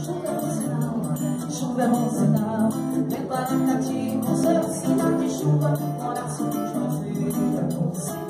chuva é bom sinal, chuva é bom sinal. Vem para Cati com seu sinal de chuva, coração de fazer é bom sinal.